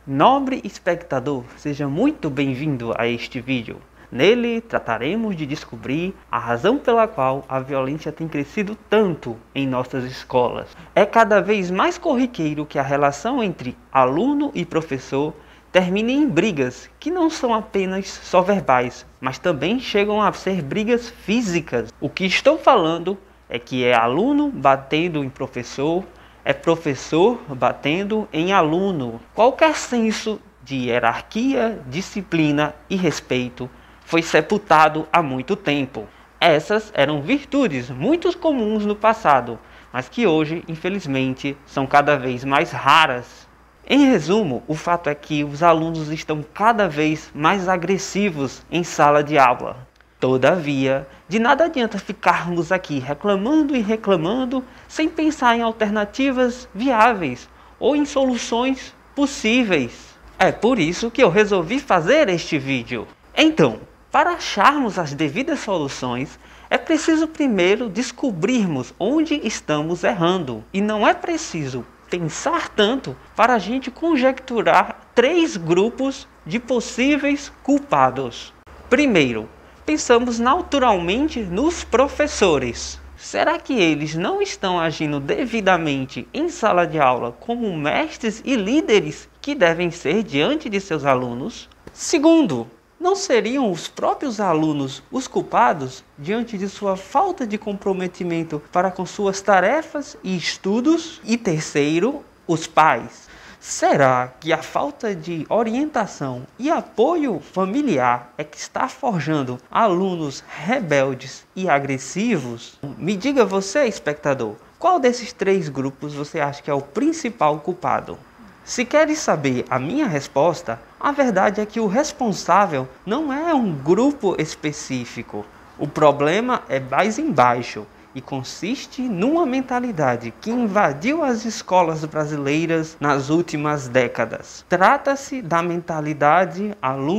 Nobre espectador, seja muito bem-vindo a este vídeo. Nele trataremos de descobrir a razão pela qual a violência tem crescido tanto em nossas escolas. É cada vez mais corriqueiro que a relação entre aluno e professor termine em brigas que não são apenas só verbais, mas também chegam a ser brigas físicas. O que estou falando é que é aluno batendo em professor, é professor batendo em aluno. Qualquer senso de hierarquia, disciplina e respeito foi sepultado há muito tempo. Essas eram virtudes muito comuns no passado, mas que hoje, infelizmente, são cada vez mais raras. Em resumo, o fato é que os alunos estão cada vez mais agressivos em sala de aula. Todavia, de nada adianta ficarmos aqui reclamando e reclamando sem pensar em alternativas viáveis ou em soluções possíveis. É por isso que eu resolvi fazer este vídeo. Então, para acharmos as devidas soluções, é preciso primeiro descobrirmos onde estamos errando. E não é preciso pensar tanto para a gente conjecturar 3 grupos de possíveis culpados. Primeiro, pensamos naturalmente nos professores. Será que eles não estão agindo devidamente em sala de aula como mestres e líderes que devem ser diante de seus alunos? Segundo, não seriam os próprios alunos os culpados diante de sua falta de comprometimento para com suas tarefas e estudos? E terceiro, os pais. Será que a falta de orientação e apoio familiar é que está forjando alunos rebeldes e agressivos? Me diga você, espectador, qual desses 3 grupos você acha que é o principal culpado? Se queres saber a minha resposta, a verdade é que o responsável não é um grupo específico. O problema é mais embaixo e consiste numa mentalidade que invadiu as escolas brasileiras nas últimas décadas. Trata-se da mentalidade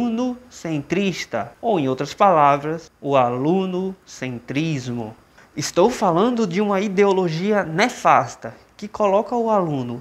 aluno-centrista, ou em outras palavras, o aluno-centrismo. Estou falando de uma ideologia nefasta que coloca o aluno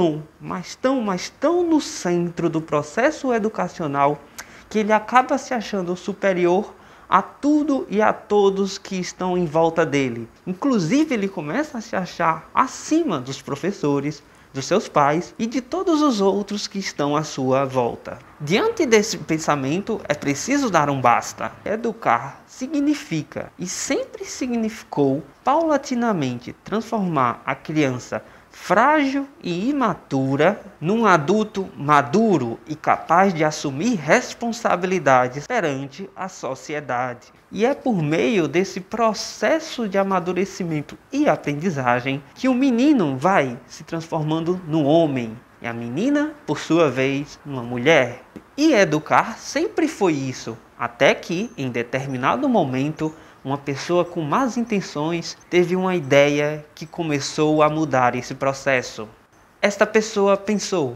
mas tão no centro do processo educacional que ele acaba se achando superior a tudo e a todos que estão em volta dele. Inclusive, ele começa a se achar acima dos professores, dos seus pais e de todos os outros que estão à sua volta. Diante desse pensamento, é preciso dar um basta. Educar significa, e sempre significou, paulatinamente transformar a criança frágil e imatura num adulto maduro e capaz de assumir responsabilidades perante a sociedade. E é por meio desse processo de amadurecimento e aprendizagem que o menino vai se transformando no homem e a menina, por sua vez, numa mulher. E educar sempre foi isso, até que, em determinado momento, uma pessoa com más intenções teve uma ideia que começou a mudar esse processo. Esta pessoa pensou: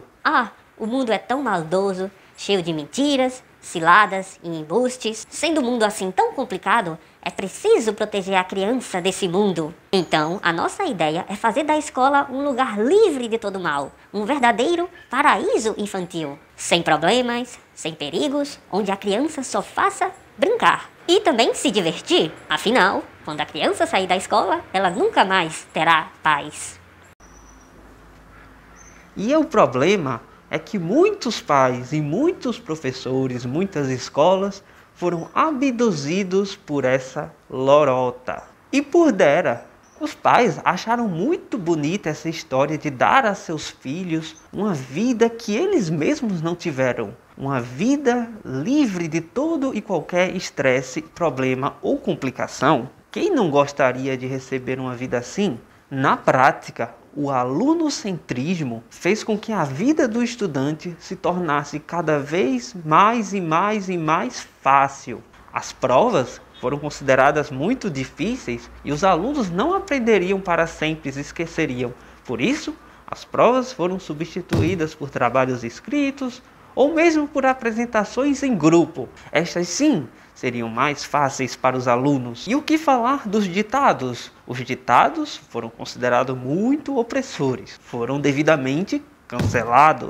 o mundo é tão maldoso, cheio de mentiras, ciladas e embustes. Sendo o mundo assim tão complicado, é preciso proteger a criança desse mundo. Então, a nossa ideia é fazer da escola um lugar livre de todo mal, um verdadeiro paraíso infantil, sem problemas, sem perigos, onde a criança só faça brincar e também se divertir. Afinal, quando a criança sair da escola, ela nunca mais terá paz. E o problema é que muitos pais e muitos professores, muitas escolas foram abduzidos por essa lorota. E por dera, os pais acharam muito bonita essa história de dar a seus filhos uma vida que eles mesmos não tiveram. Uma vida livre de todo e qualquer estresse, problema ou complicação. Quem não gostaria de receber uma vida assim? Na prática, o alunocentrismo fez com que a vida do estudante se tornasse cada vez mais e mais fácil. As provas foram consideradas muito difíceis e os alunos não aprenderiam para sempre e esqueceriam. Por isso, as provas foram substituídas por trabalhos escritos ou mesmo por apresentações em grupo. Estas sim seriam mais fáceis para os alunos. E o que falar dos ditados? Os ditados foram considerados muito opressores, foram devidamente cancelados.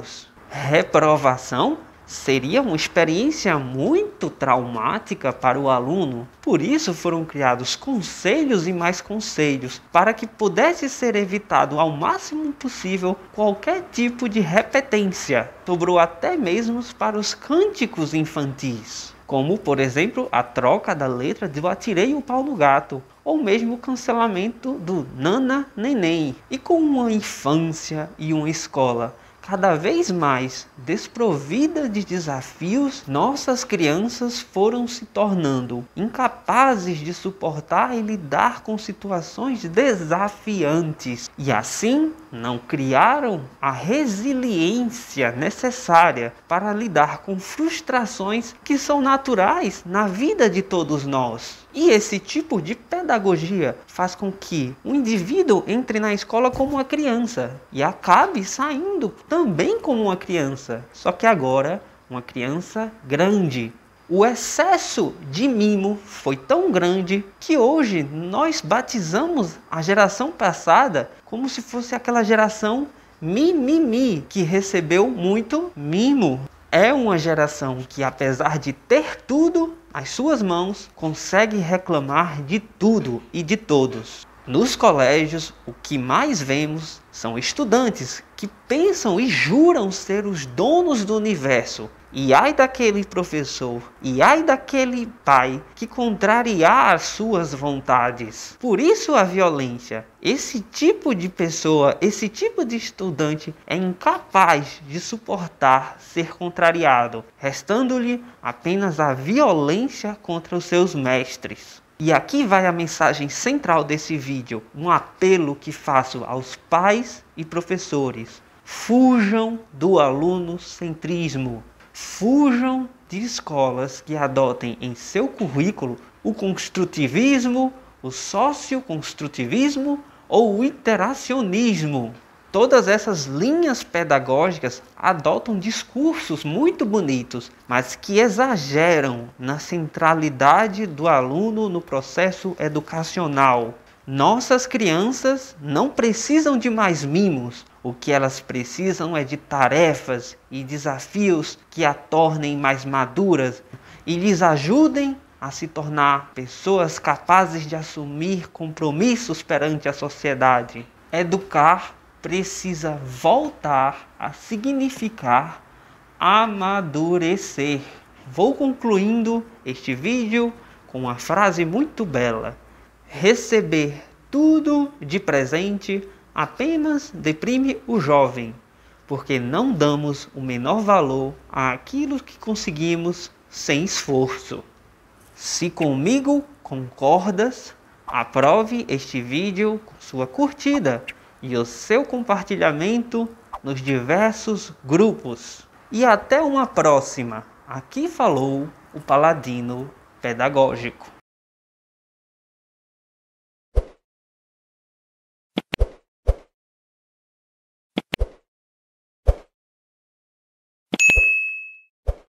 Reprovação seria uma experiência muito traumática para o aluno. Por isso foram criados conselhos e mais conselhos, para que pudesse ser evitado ao máximo possível qualquer tipo de repetência. Sobrou até mesmo para os cânticos infantis, como por exemplo a troca da letra de Eu Atirei o Pau no Gato, ou mesmo o cancelamento do Nana Neném. E com uma infância e uma escola cada vez mais desprovida de desafios, nossas crianças foram se tornando incapazes de suportar e lidar com situações desafiantes. E assim, não criaram a resiliência necessária para lidar com frustrações que são naturais na vida de todos nós. E esse tipo de pedagogia faz com que o indivíduo entre na escola como uma criança e acabe saindo também como uma criança, só que agora uma criança grande. O excesso de mimo foi tão grande que hoje nós batizamos a geração passada como se fosse aquela geração mimimi, que recebeu muito mimo. É uma geração que, apesar de ter tudo às suas mãos, consegue reclamar de tudo e de todos. Nos colégios, o que mais vemos são estudantes que pensam e juram ser os donos do universo. E ai daquele professor, e ai daquele pai que contrariar as suas vontades. Por isso a violência. Esse tipo de pessoa, esse tipo de estudante é incapaz de suportar ser contrariado, restando-lhe apenas a violência contra os seus mestres. E aqui vai a mensagem central desse vídeo, um apelo que faço aos pais e professores. Fujam do alunocentrismo. Fujam de escolas que adotem em seu currículo o construtivismo, o socioconstrutivismo ou o iteracionismo. Todas essas linhas pedagógicas adotam discursos muito bonitos, mas que exageram na centralidade do aluno no processo educacional. Nossas crianças não precisam de mais mimos. O que elas precisam é de tarefas e desafios que a tornem mais maduras e lhes ajudem a se tornar pessoas capazes de assumir compromissos perante a sociedade. Educar precisa voltar a significar amadurecer. Vou concluindo este vídeo com uma frase muito bela. Receber tudo de presente apenas deprime o jovem, porque não damos o menor valor àquilo que conseguimos sem esforço. Se comigo concordas, aprove este vídeo com sua curtida e o seu compartilhamento nos diversos grupos. E até uma próxima. Aqui falou o Paladino Pedagógico.